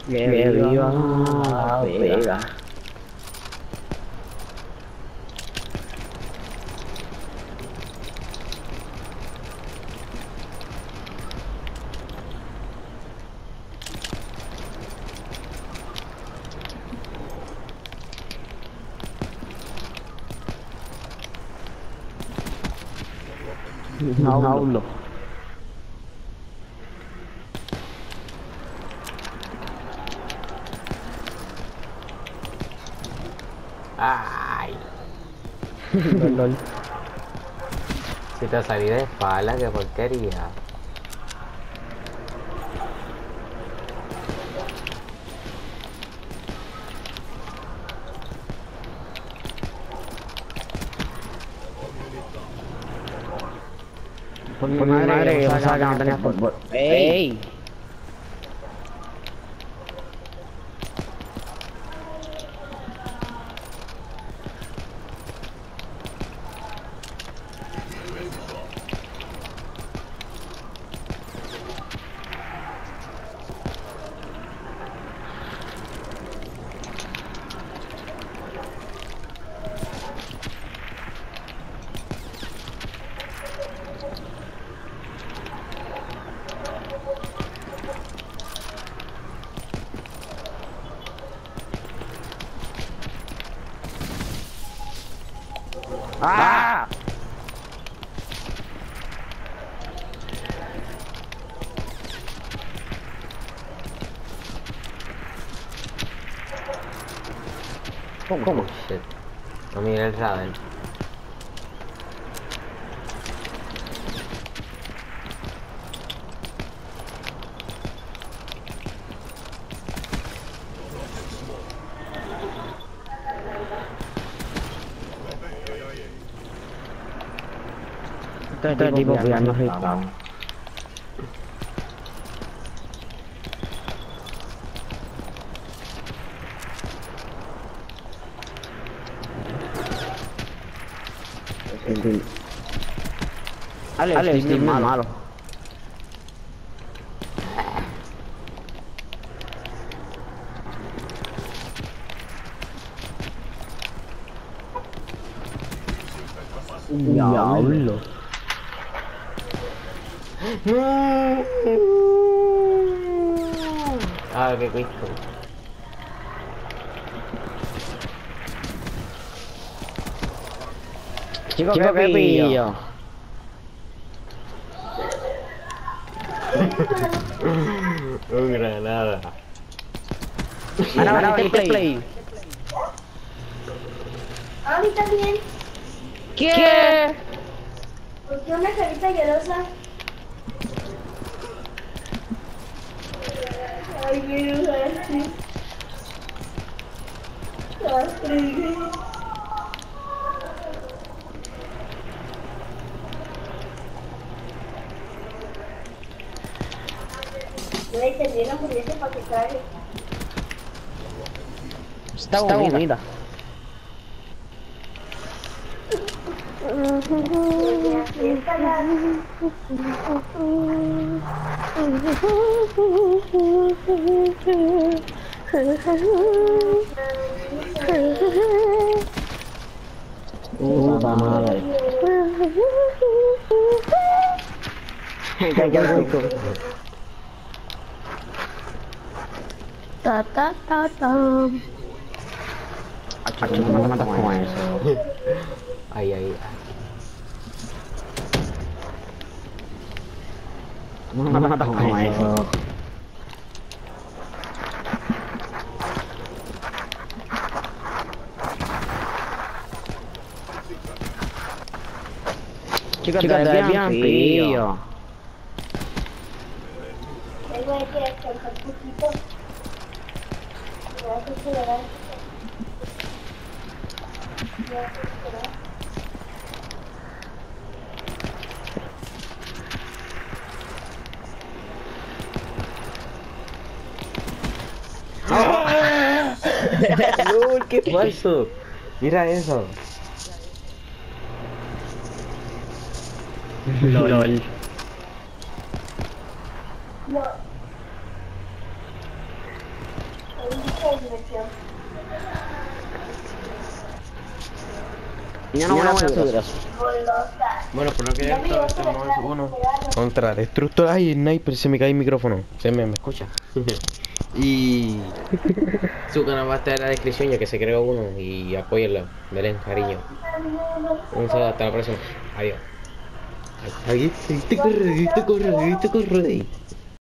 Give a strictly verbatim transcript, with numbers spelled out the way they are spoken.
Que viva la Vega. No hablo. Ay, Lol. si te salí de espalda, qué porquería. Por mi madre, que pasaba que no tenía fútbol. ¡Ey! ¡Ah! ¿Cómo? ¿Cómo? Shit. No mira el radar. Este tipo pillando rico. Sí. Alex, Alex, es malo. malo. Diablo. Ah, qué cristo. Chico, Chico, ¿qué pillo? Un granada. Ahora, ahora, ahora, play. play. A mí también. ¿Qué? ¿Qué? Porque una carita llorosa. Ay, quiero usarte. Yo le entendieron por eso para que cague. Está bonita. Puta madre. Qué rico. Ta ta ta ta. Acho, no me matas con eso. Ay, ay, ay. No me matas con eso. Chicos, te ves bien pillo. Tengo que descansar un poquito. Me hace acelerar. Me hace acelerar. Lul, qué falso. Mira eso. Lol. No. conexión. Yo no voy a subir eso. Golosa. Bueno, por lo que ya Ya me estaba, llegó estamos por uno acá, contra destructor. Ay, sniper, se me cae el micrófono. Se me, me escucha. Y su canal va a estar en la descripción ya que se creó uno y apóyenlo, denle cariño. Un saludo, hasta la próxima. Adiós. Ahí, ahí, te corre, te corre, te corre.